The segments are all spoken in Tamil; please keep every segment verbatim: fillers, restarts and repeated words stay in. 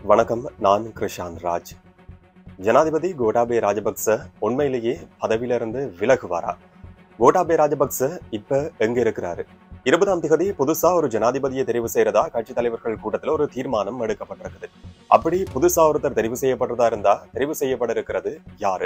வணக்கம். நான் கிருஷாந்த் ராஜ். ஜனாதிபதி கோட்டாபய ராஜபக்ச உண்மையிலேயே பதவியிலிருந்து விலகுவாரா? கோட்டாபய ராஜபக்ச இப்ப எங்க இருக்கிறாரு? இருபதாம் தேதி புதுசா ஒரு ஜனாதிபதியை தெரிவு செய்யறதா கட்சி தலைவர்கள் கூட்டத்துல ஒரு தீர்மானம் எடுக்கப்பட்டிருக்குது. அப்படி புதுசா ஒருத்தர் தெரிவு செய்யப்படுறதா இருந்தா தெரிவு செய்யப்பட இருக்கிறது யாரு?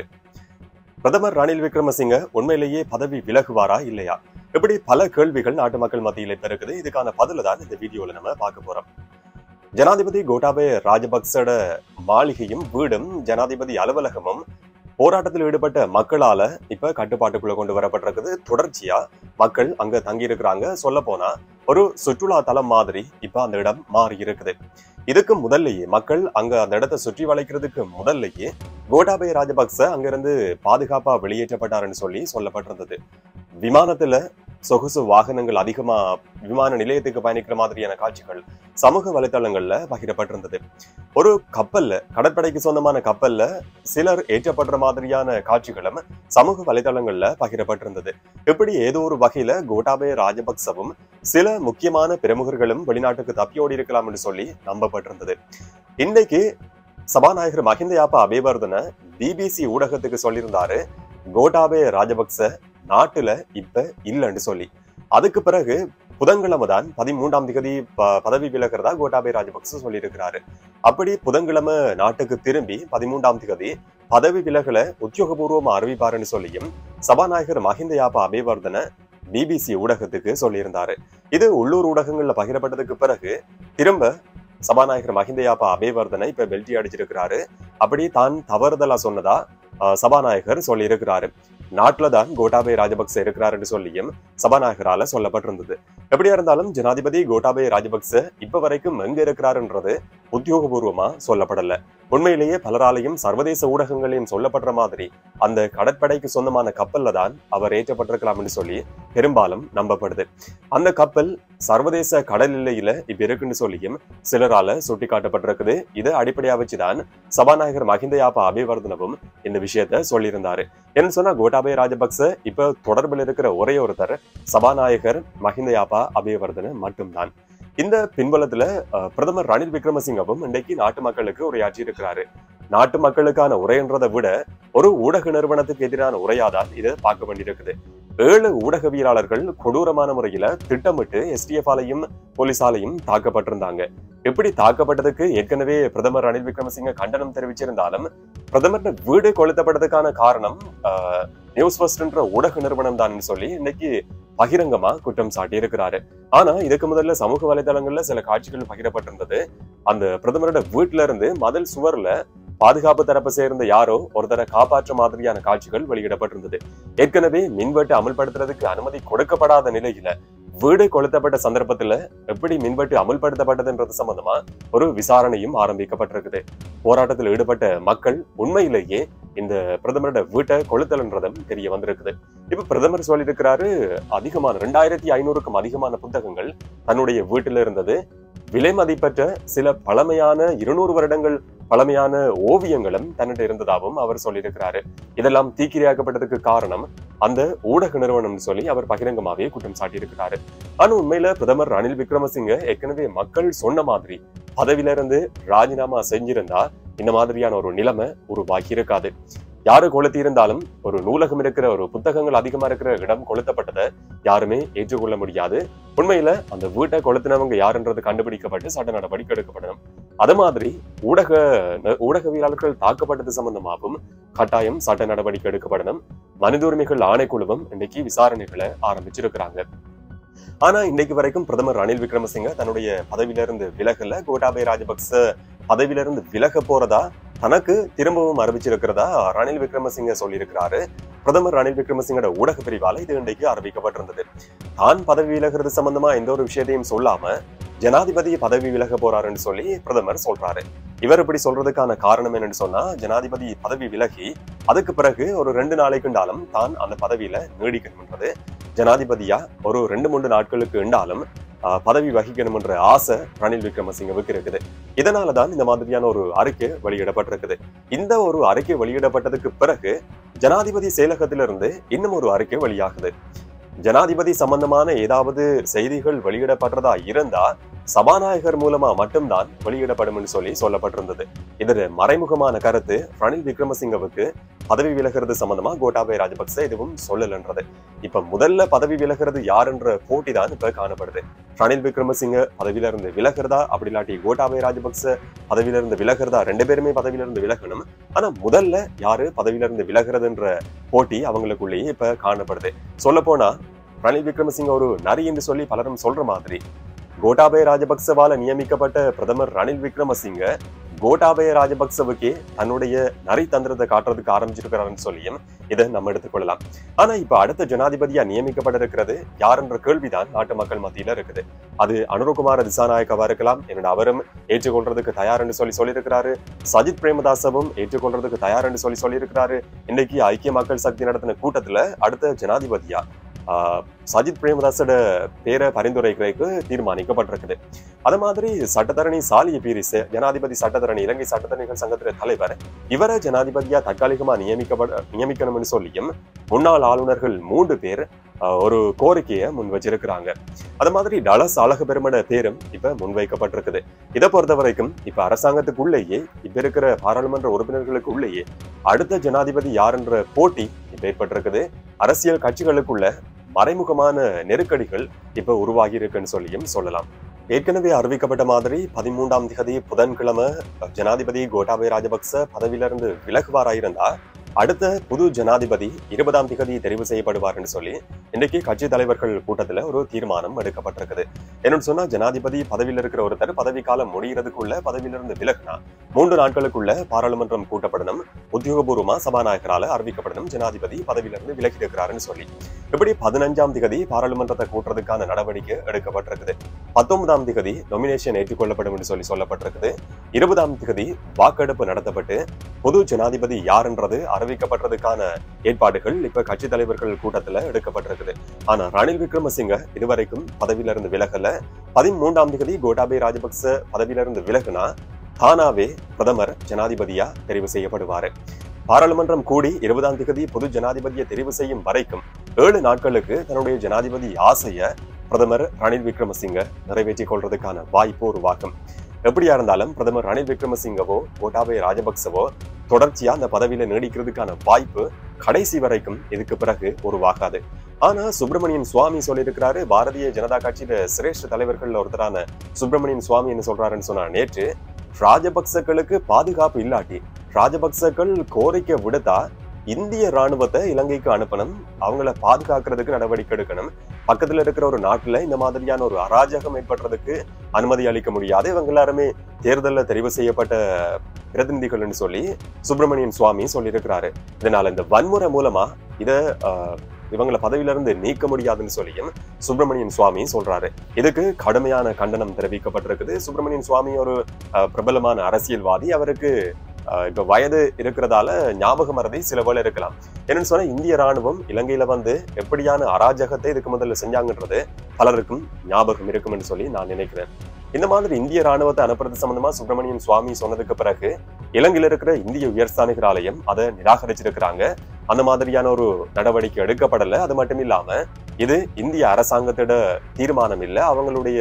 பிரதமர் ரணில் விக்ரமசிங்க உண்மையிலேயே பதவி விலகுவாரா இல்லையா? இப்படி பல கேள்விகள் நாட்டு மக்கள் மத்தியில் இப்ப இருக்குது. இதுக்கான பதில தான் இந்த வீடியோல நம்ம பார்க்க போறோம். ஜனாதிபதி கோட்டாபய ராஜபக்சோட மாளிகையும் வீடும் ஜனாதிபதி அலுவலகமும் போராட்டத்தில் ஈடுபட்ட மக்களால இப்ப கட்டுப்பாட்டுக்குள்ள கொண்டு வரப்பட்டிருக்குது. தொடர்ச்சியா மக்கள் அங்க தங்கி இருக்கிறாங்க. சொல்ல போனா ஒரு சுற்றுலா தலம் மாதிரி இப்ப அந்த இடம் மாறி இருக்குது. இதுக்கு முதல்லயே மக்கள் அங்க அந்த இடத்தை சுற்றி வளைக்கிறதுக்கு முதல்லயே கோட்டாபய ராஜபக்ச அங்கிருந்து பாதுகாப்பா வெளியேற்றப்பட்டாருன்னு சொல்லி சொல்லப்பட்டிருந்தது. விமானத்துல சொகுசு வாகனங்கள் அதிகமா விமான நிலையத்துக்கு பயணிக்கிற மாதிரியான காட்சிகள் சமூக வலைதளங்கள்ல பகிரப்பட்டிருந்தது. ஒரு கப்பல்ல, கடற்படைக்கு சொந்தமான கப்பல்ல சிலர் ஏற்றப்படுற மாதிரியான காட்சிகளும் சமூக வலைதளங்கள்ல பகிரப்பட்டிருந்தது. இப்படி ஏதோ ஒரு வகையில கோட்டாபய ராஜபக்சவும் சில முக்கியமான பிரமுகர்களும் வெளிநாட்டுக்கு தப்பியோடி இருக்கலாம் என்று சொல்லி நம்பப்பட்டிருந்தது. இன்னைக்கு சபாநாயகர் மஹிந்த யாப்பா அபேவர்தன பிபிசி ஊடகத்துக்கு சொல்லியிருந்தாரு, கோட்டாபய ராஜபக்ச நாட்டுல இப்ப இல்லைன்னு சொல்லி. அதுக்கு பிறகு புதன்கிழமை தான் பதிமூன்றாம் தேதி பதவி விலகிறதா கோட்டாபய ராஜபக்ச சொல்லியிருக்கிறாரு. அப்படி புதன்கிழமை நாட்டுக்கு திரும்பி பதிமூன்றாம் தேதி பதவி விலகல உத்தியோகபூர்வமா அறிவிப்பாருன்னு சொல்லியும் சபாநாயகர் மஹிந்த யாப்பா அபேவர்தன பிபிசி ஊடகத்துக்கு சொல்லியிருந்தாரு. இது உள்ளூர் ஊடகங்கள்ல பகிரப்பட்டதுக்கு பிறகு திரும்ப சபாநாயகர் மஹிந்த யாப்பா அபேவர்தன இப்ப பெல்டி அடிச்சிருக்கிறாரு. அப்படி தான் தவறுதலா சொன்னதா சபாநாயகர் சொல்லி இருக்கிறாரு. நாட்டுலதான் கோட்டாபய ராஜபக்ச இருக்கிறாருன்னு சொல்லியும் சபாநாயகரால சொல்லப்பட்டிருந்தது. எப்படியா இருந்தாலும் ஜனாதிபதி கோட்டாபய ராஜபக்ச இப்ப வரைக்கும் எங்க இருக்கிறாருன்றது உத்தியோகபூர்வமா சொல்லப்படல. உண்மையிலேயே பலராலையும் சர்வதேச ஊடகங்களையும் சொல்லப்படுற மாதிரி அந்த கடற்படைக்கு சொந்தமான கப்பல்ல தான் அவர் ஏற்றப்பட்டிருக்கலாம்னு சொல்லி பெரும்பாலும் நம்பப்படுது. அந்த கப்பல் சர்வதேச கடல் எல்லையில இப்ப இருக்குன்னு சொல்லியும் சிலரால சுட்டி காட்டப்பட்டிருக்குது. இதை அடிப்படையா வச்சுதான் சபாநாயகர் மஹிந்த யாப்பா அபேவர்தனவும் இந்த விஷயத்த சொல்லியிருந்தாரு. என்ன சொன்னா கோட்டாபய ராஜபக்ச இப்ப தொடர்பில் இருக்கிற ஒரே ஒருத்தர் சபாநாயகர் மஹிந்த யாப்பா அபேவர்தன மட்டும்தான். இந்த பின்புலத்துல பிரதமர் ரணில் விக்ரமசிங்கவும் இன்றைக்கு நாட்டு மக்களுக்கு உரையாற்றி இருக்கிறாரு. நாட்டு மக்களுக்கான உரைன்றதை விட ஒரு ஊடக நிறுவனத்துக்கு எதிரான உரையாதான் இதை பார்க்க வேண்டியிருக்குது. ஏழு ஊடகவியலாளர்கள் கொடூரமான முறையில திட்டமிட்டு எஸ்டிஎஃப் ஆலையும் போலீசாலையும் தாக்கப்பட்டிருந்தாங்க. எப்படி தாக்கப்பட்டதுக்கு ஏற்கனவே பிரதமர் ரணில் விக்ரமசிங்க கண்டனம் தெரிவிச்சிருந்தாலும் பிரதமர் வீடு கொளுத்தப்பட்டதுக்கான காரணம் ஆஹ் நியூஸ் ஃபர்ஸ்ட்ன்ற ஊடக நிறுவனம் தான் சொல்லி இன்னைக்கு பகிரங்கமா குற்றம் சாட்டி இருக்கிறாரு. ஆனா இதுக்கு முதல்ல சமூக வலைதளங்கள்ல சில காட்சிகள் பகிரப்பட்டிருந்தது. அந்த பிரதமரோட வீட்டுல இருந்து மதில் சுவர்ல பாதுகாப்பு தரப்பை சேர்ந்த யாரோ ஒருத்தரை காப்பாற்ற மாதிரியான காட்சிகள் வெளியிடப்பட்டிருந்தது. ஏற்கனவே மின்வெட்டு அமல்படுத்துறதுக்கு அனுமதி கொடுக்கப்படாத நிலையில வீடு கொளுத்தப்பட்ட சந்தர்ப்பத்துல எப்படி மின்வெட்டு அமல்படுத்தப்பட்டதுன்றது சம்பந்தமா ஒரு விசாரணையும் ஆரம்பிக்கப்பட்டிருக்குது. போராட்டத்தில் ஈடுபட்ட மக்கள் உண்மையிலேயே இந்த பிரதமரோட வீட்டை கொளுத்தல்ன்றதும் தெரிய வந்திருக்குது. இப்ப பிரதமர் சொல்லியிருக்கிறாரு, அதிகமான ரெண்டாயிரத்தி ஐநூறுக்கும் அதிகமான புத்தகங்கள் தன்னுடைய வீட்டில இருந்தது. விலை மதிப்பற்ற சில பழமையான இருநூறு வருடங்கள் பழமையான ஓவியங்களும் தன்னிட்ட இருந்ததாகவும் அவர் சொல்லியிருக்கிறாரு. இதெல்லாம் தீக்கிரையாக்கப்பட்டதுக்கு காரணம் அந்த ஊடக நிறுவனம் சொல்லி அவர் பகிரங்கமாவே குற்றம் சாட்டியிருக்கிறாரு. ஆனா உண்மையில பிரதமர் ரணில் விக்ரமசிங்க ஏற்கனவே மக்கள் சொன்ன மாதிரி பதவியில இருந்து ராஜினாமா செஞ்சிருந்தா இந்த மாதிரியான ஒரு நிலைமை உருவாகி இருக்காது. யாரு கொளுத்தி இருந்தாலும் ஒரு நூலகம் இருக்கிற ஒரு புத்தகங்கள் அதிகமா இருக்கிற இடம் கொளுத்தப்பட்டதை யாருமே ஏற்றுக்கொள்ள முடியாது. உண்மையில அந்த வீட்டை கொளுத்தினவங்க யாருன்றது கண்டுபிடிக்கப்பட்டு சட்ட நடவடிக்கை எடுக்கப்படணும். அது மாதிரி ஊடக ஊடகவியலாளர்கள் தாக்கப்பட்டது சம்பந்தமாகவும் கட்டாயம் சட்ட நடவடிக்கை எடுக்கப்படணும். மனித உரிமைகள் ஆணைக்குழுவும் இன்னைக்கு விசாரணைகளை ஆரம்பிச்சிருக்கிறாங்க. ஆனா இன்னைக்கு வரைக்கும் பிரதமர் ரணில் விக்ரமசிங்க தன்னுடைய பதவியிலிருந்து விலகல. கோட்டாபய ராஜபக்ச பதவியிலிருந்து விலக போறதா தனக்கு திரும்பவும் அறிவிச்சிருக்கிறதா ரணில் விக்ரமசிங்க சொல்லியிருக்கிறாரு. பிரதமர் ரணில் விக்ரமசிங்கோட ஊடக பிரிவால இது இன்றைக்கு அறிவிக்கப்பட்டிருந்தது. தான் பதவி விலகிறது சம்பந்தமா எந்த ஒரு விஷயத்தையும் சொல்லாம ஜனாதிபதி பதவி விலக போறாருன்னு சொல்லி பிரதமர் சொல்றாரு. இவர் இப்படி சொல்றதுக்கான காரணம் என்னன்னு சொன்னா, ஜனாதிபதி பதவி விலகி அதுக்கு பிறகு ஒரு ரெண்டு நாளைக்குண்டாலும் தான் அந்த பதவியில நீடிக்கணும்ன்றது ஜனாதிபதியா ஒரு ரெண்டு மூன்று நாட்களுக்கு இருந்தாலும் பதவி வகிக்கணும் என்ற ஆசை ரணில் விக்ரமசிங்கவுக்கு இருக்குது. இதனாலதான் இந்த மாதிரியான ஒரு அறிக்கை வெளியிடப்பட்டிருக்குது. இந்த ஒரு அறிக்கை வெளியிடப்பட்டதுக்கு பிறகு ஜனாதிபதி செயலகத்திலிருந்து இன்னும் ஒரு அறிக்கை வெளியாகுது. ஜனாதிபதி சம்பந்தமான ஏதாவது செய்திகள் வெளியிடப்படுறதா இருந்தா சபாநாயகர் மூலமா மட்டும்தான் வெளியிடப்படும் என்று சொல்லி சொல்லப்பட்டிருந்தது. இது மறைமுகமான கருத்து. ரணில் விக்ரமசிங்கவுக்கு பதவி விலகிறது சம்பந்தமா கோட்டாபய ராஜபக்ச எதுவும் சொல்லலன்றது. இப்ப முதல்ல பதவி விலகிறது யார் என்ற போட்டி தான் இப்ப காணப்படுது. ரணில் விக்ரமசிங்க பதவியில இருந்து விலகிறதா, அப்படி இல்லாட்டி கோட்டாபய ராஜபக்ச பதவியில இருந்து விலகிறதா, ரெண்டு பேருமே பதவியில இருந்து விலகணும். ஆனா முதல்ல யாரு பதவியில இருந்து விலகிறதுன்ற போட்டி அவங்களுக்குள்ளேயே இப்ப காணப்படுது. சொல்ல போனா ரணில் விக்ரமசிங்க ஒரு நரி என்று சொல்லி பலரும் சொல்ற மாதிரி கோட்டாபய ராஜபக்சவால நியமிக்கப்பட்ட பிரதமர் ரணில் விக்ரமசிங்க கோட்டாபய ராஜபக்சவுக்கே தன்னுடைய நரி தந்திரத்தை காட்டுறதுக்கு ஆரம்பிச்சிருக்கிறாருன்னு சொல்லியும் இதை நம்ம எடுத்துக்கொள்ளலாம். ஆனா இப்ப அடுத்த ஜனாதிபதியா நியமிக்கப்பட இருக்கிறது யார் என்ற கேள்விதான் நாட்டு மக்கள் மத்தியில இருக்குது. அது அனுரகுமார திசாநாயக்கவா இருக்கலாம். என்னோட அவரும் ஏற்றுக்கொள்றதுக்கு தயார் என்று சொல்லி சொல்லியிருக்கிறாரு. சஜித் பிரேமதாசவும் ஏற்றுக்கொள்றதுக்கு தயார் என்று சொல்லி சொல்லியிருக்கிறாரு. இன்னைக்கு ஐக்கிய மக்கள் சக்தி நடத்தின கூட்டத்துல அடுத்த ஜனாதிபதியா ஆஹ் சஜித் பிரேமதாசோட பேரை பரிந்துரைக்கிறதுக்கு தீர்மானிக்கப்பட்டிருக்குது. அது மாதிரி சட்டத்தரணி சாலிய பீரிஸ், ஜனாதிபதி சட்டத்தரணி, இலங்கை சட்டத்தரணிகள் சங்கத்தின தலைவர், இவரை ஜனாதிபதியா தற்காலிகமா நியமிக்கப்பட நியமிக்கணும்னு சொல்லியும் முன்னாள் ஆளுநர்கள் மூன்று பேர் ஒரு கோரிக்கையை முன் வச்சிருக்கிறாங்க. அது மாதிரி டலஸ் அழகு பெருமட பேரும் இப்ப முன்வைக்கப்பட்டிருக்குது. இதை பொறுத்த வரைக்கும் இப்ப அரசாங்கத்துக்குள்ளேயே இப்ப இருக்கிற பாராளுமன்ற உறுப்பினர்களுக்கு உள்ளேயே அடுத்த ஜனாதிபதி யார் என்ற போட்டி இப்ப ஏற்பட்டிருக்குது. அரசியல் கட்சிகளுக்குள்ள மறைமுகமான நெருக்கடிகள் இப்ப உருவாகி இருக்குன்னு சொல்லியும் சொல்லலாம். ஏற்கனவே அறிவிக்கப்பட்ட மாதிரி பதிமூன்றாம் தேதி புதன்கிழமை ஜனாதிபதி கோட்டாபய ராஜபக்ச பதவியிலிருந்து விலகுவாராயிருந்தா அடுத்த புது ஜனாதிபதி இருபதாம் தேதி தெரிவு செய்யப்படுவார் என்று சொல்லி இன்றைக்கு கட்சி தலைவர்கள் கூட்டத்துல ஒரு தீர்மானம் எடுக்கப்பட்டிருக்குது. என்னன்னு சொன்னா ஜனாதிபதி பதவியில் இருக்கிற ஒருத்தர் பதவி காலம் முடிகிறதுக்குள்ள பதவியிலிருந்து விலகினா மூன்று நாட்களுக்குள்ள பாராளுமன்றம் கூட்டப்படணும், உத்தியோகபூர்வமா சபாநாயகரால அறிவிக்கப்படணும் ஜனாதிபதி பதவியிலிருந்து விலகி இருக்கிறாருன்னு சொல்லி. இப்படி பதினஞ்சாம் தேதி பாராளுமன்றத்தை கூட்டுறதுக்கான நடவடிக்கை எடுக்கப்பட்டிருக்குது. பத்தொன்பதாம் தேதி நொமினேஷன் ஏற்றுக்கொள்ளப்படும் என்று சொல்லி சொல்லப்பட்டிருக்குது. இருபதாம் தேதி வாக்கெடுப்பு நடத்தப்பட்டு பொது ஜனாதிபதி யார் என்றது அறிவிக்கப்பட்டதுக்கான ஏற்பாடுகள் இப்ப கட்சி தலைவர்கள் கூட்டத்துல எடுக்கப்பட்டிருக்குது. ஆனா ரணில் விக்ரமசிங்க இதுவரைக்கும் பதவியிலிருந்து விலகல. பதிமூன்றாம் தேதி கோட்டாபய ராஜபக்ச பதவியிலிருந்து விலகுனா தானாவே பிரதமர் ஜனாதிபதியா தெரிவு செய்யப்படுவாரு. பாராளுமன்றம் கூடி இருபதாம் தேதி பொது ஜனாதிபதியை தெரிவு செய்யும் வரைக்கும் ஏழு நாட்களுக்கு தன்னுடைய ஜனாதிபதி ஆசைய பிரதமர் ரணில் விக்ரமசிங்க நிறைவேற்றிக் கொள்றதுக்கான வாய்ப்பு உருவாகும். எப்படியா இருந்தாலும் பிரதமர் ரணில் விக்ரமசிங்கவோ கோட்டாபய ராஜபக்சவோ தொடர்ச்சியா அந்த பதவியில நீடிக்கிறதுக்கான வாய்ப்பு கடைசி வரைக்கும் இதுக்கு பிறகு உருவாகாது. ஆனா சுப்பிரமணியன் சுவாமி சொல்லியிருக்கிறாரு, பாரதிய ஜனதா கட்சியில சிரேஷ்ட தலைவர்கள் ஒருத்தரான சுப்பிரமணியன் சுவாமி என்ன சொல்றாருன்னு சொன்னா, நேற்று ராஜபக்சக்களுக்கு பாதுகாப்பு இல்லாட்டி ராஜபக்சக்கள் கோரிக்கை விடுத்தா இந்திய ராணுவத்தை இலங்கைக்கு அனுப்பணும், அவங்கள பாதுகாக்கிறதுக்கு நடவடிக்கை எடுக்கணும், பக்கத்துல இருக்கிற ஒரு நாட்டுல இந்த மாதிரியான ஒரு அராஜகம் ஏற்படுறதுக்கு அனுமதி அளிக்க முடியாது, இவங்க எல்லாருமே தேர்தலில் தெரிவு செய்யப்பட்ட பிரதிநிதிகள்னு சொல்லி சுப்பிரமணியன் சுவாமி சொல்லியிருக்கிறாரு. இதனால இந்த வன்முறை மூலமா இத ஆஹ் இவங்களை பதவியில இருந்து நீக்க முடியாதுன்னு சொல்லியும் சுப்பிரமணியன் சுவாமி சொல்றாரு. இதுக்கு கடுமையான கண்டனம் தெரிவிக்கப்பட்டிருக்குது. சுப்பிரமணியன் சுவாமி ஒரு பிரபலமான அரசியல்வாதி. அவருக்கு இப்ப வயது இருக்கிறதால ஞாபக மறதி சில வேளை இருக்கலாம். என்னன்னு சொன்னா இந்திய ராணுவம் இலங்கையில வந்து எப்படியான அராஜகத்தை இதுக்கு முதல்ல செஞ்சாங்கன்றது பலருக்கும் ஞாபகம் இருக்கும்னு சொல்லி நான் நினைக்கிறேன். இந்த மாதிரி இந்திய ராணுவத்தை அனுப்புறது சம்பந்தமா சுப்பிரமணியன் சுவாமி சொன்னதுக்கு பிறகு இலங்கையில இருக்கிற இந்திய உயர்ஸ்தானிகர் ஆலயம் அதை நிராகரிச்சிருக்கிறாங்க. அந்த மாதிரியான ஒரு நடவடிக்கை எடுக்கப்படல. அது மட்டும் இல்லாம இது இந்திய அரசாங்கத்தோட தீர்மானம் இல்லை, அவங்களுடைய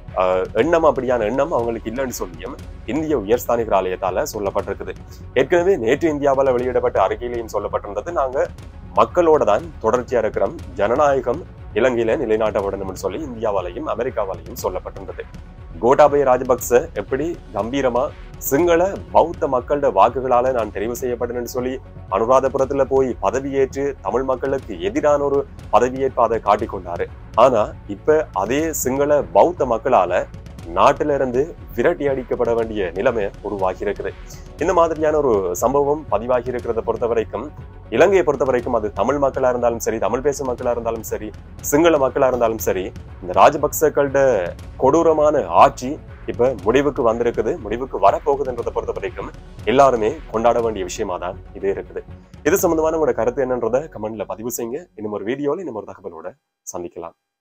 எண்ணம் அப்படியான எண்ணம் அவங்களுக்கு இல்லைன்னு சொல்லியும் இந்திய உயர்ஸ்தானிகர் ஆலயத்தால சொல்லப்பட்டிருக்குது. ஏற்கனவே நேற்று இந்தியாவால வெளியிடப்பட்ட அறிக்கையிலையும் சொல்லப்பட்டிருந்தது, நாங்க மக்களோட தான் தொடர்ச்சியா இருக்கிறோம், ஜனநாயகம் இலங்கையில நிலைநாட்டப்படணும்னு சொல்லி இந்தியாவாலையும் அமெரிக்காவாலையும் சொல்லப்பட்டிருந்தது. கோட்டாபய ராஜபக்ச எப்படி கம்பீரமா சிங்கள பௌத்த மக்களோட வாக்குகளால நான் தெரிவு செய்யப்பட்டேன்னு சொல்லி அனுராதபுரத்துல போய் பதவியேற்று தமிழ் மக்களுக்கு எதிரான ஒரு பதவியேற்பு அதை காட்டிக்கொண்டாரு. ஆனா இப்ப அதே சிங்கள பௌத்த மக்களால நாட்டில இருந்து விரட்டி அடிக்கப்பட வேண்டிய நிலைமை உருவாகி இருக்குது. இந்த மாதிரியான ஒரு சம்பவம் பதிவாகி இருக்கிறத பொறுத்த வரைக்கும் இலங்கையை பொறுத்த வரைக்கும் அது தமிழ் மக்களா இருந்தாலும் சரி, தமிழ் பேசும் மக்களா இருந்தாலும் சரி, சிங்கள மக்களா இருந்தாலும் சரி, இந்த ராஜபக்சர்களோட கொடூரமான ஆட்சி இப்ப முடிவுக்கு வந்திருக்குது, முடிவுக்கு வரப்போகுதுன்றதை பொறுத்த வரைக்கும் எல்லாருமே கொண்டாட வேண்டிய விஷயமா தான் இது இருக்குது. இது சம்பந்தமான உங்களோட கருத்து என்னன்றதை கமெண்ட்ல பதிவு செய்யுங்க. இன்னும் ஒரு வீடியோல இன்னும் ஒரு தகவலோட சந்திக்கலாம்.